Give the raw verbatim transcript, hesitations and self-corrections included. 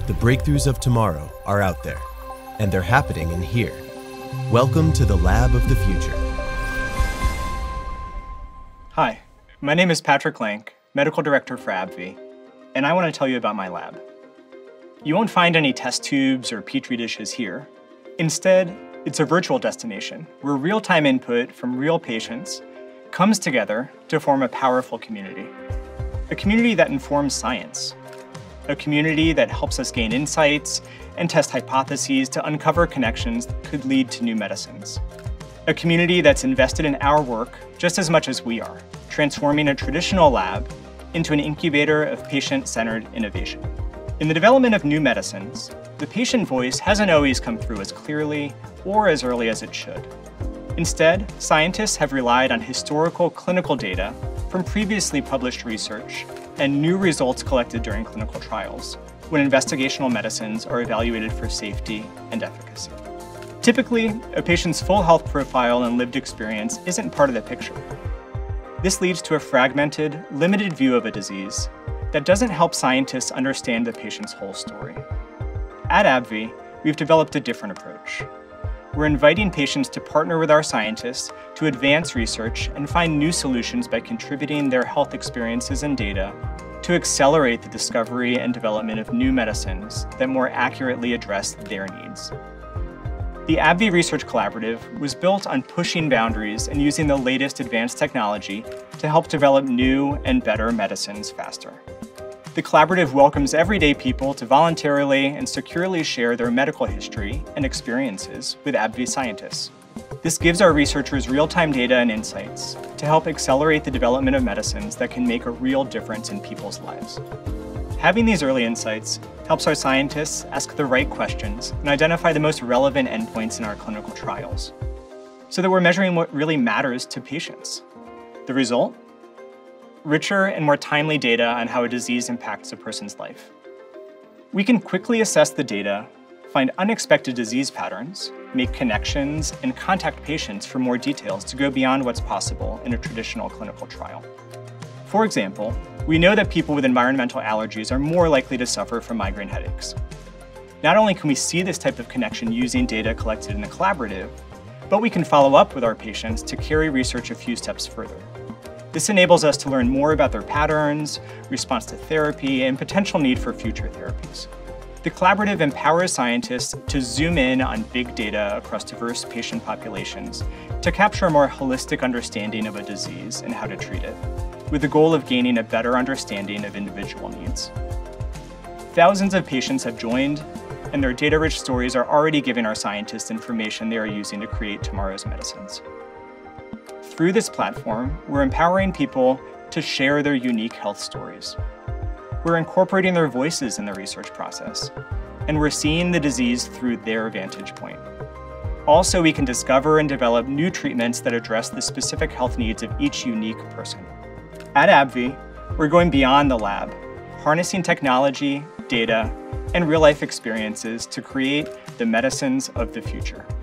The breakthroughs of tomorrow are out there, and they're happening in here. Welcome to the Lab of the Future. Hi, my name is Patrick Lank, Medical Director for AbbVie, and I want to tell you about my lab. You won't find any test tubes or petri dishes here. Instead, it's a virtual destination where real-time input from real patients comes together to form a powerful community. A community that informs science. A community that helps us gain insights and test hypotheses to uncover connections that could lead to new medicines. A community that's invested in our work just as much as we are, transforming a traditional lab into an incubator of patient-centered innovation. In the development of new medicines, the patient voice hasn't always come through as clearly or as early as it should. Instead, scientists have relied on historical clinical data from previously published research and new results collected during clinical trials when investigational medicines are evaluated for safety and efficacy. Typically, a patient's full health profile and lived experience isn't part of the picture. This leads to a fragmented, limited view of a disease that doesn't help scientists understand the patient's whole story. At AbbVie, we've developed a different approach. We're inviting patients to partner with our scientists to advance research and find new solutions by contributing their health experiences and data to accelerate the discovery and development of new medicines that more accurately address their needs. The AbbVie Research Collaborative was built on pushing boundaries and using the latest advanced technology to help develop new and better medicines faster. The collaborative welcomes everyday people to voluntarily and securely share their medical history and experiences with AbbVie scientists. This gives our researchers real-time data and insights to help accelerate the development of medicines that can make a real difference in people's lives. Having these early insights helps our scientists ask the right questions and identify the most relevant endpoints in our clinical trials, so that we're measuring what really matters to patients. The result? Richer and more timely data on how a disease impacts a person's life. We can quickly assess the data, find unexpected disease patterns, make connections, and contact patients for more details to go beyond what's possible in a traditional clinical trial. For example, we know that people with environmental allergies are more likely to suffer from migraine headaches. Not only can we see this type of connection using data collected in the collaborative, but we can follow up with our patients to carry research a few steps further. This enables us to learn more about their patterns, response to therapy, and potential need for future therapies. The collaborative empowers scientists to zoom in on big data across diverse patient populations to capture a more holistic understanding of a disease and how to treat it, with the goal of gaining a better understanding of individual needs. Thousands of patients have joined, and their data-rich stories are already giving our scientists information they are using to create tomorrow's medicines. Through this platform, we're empowering people to share their unique health stories. We're incorporating their voices in the research process, and we're seeing the disease through their vantage point. Also, we can discover and develop new treatments that address the specific health needs of each unique person. At AbbVie, we're going beyond the lab, harnessing technology, data, and real-life experiences to create the medicines of the future.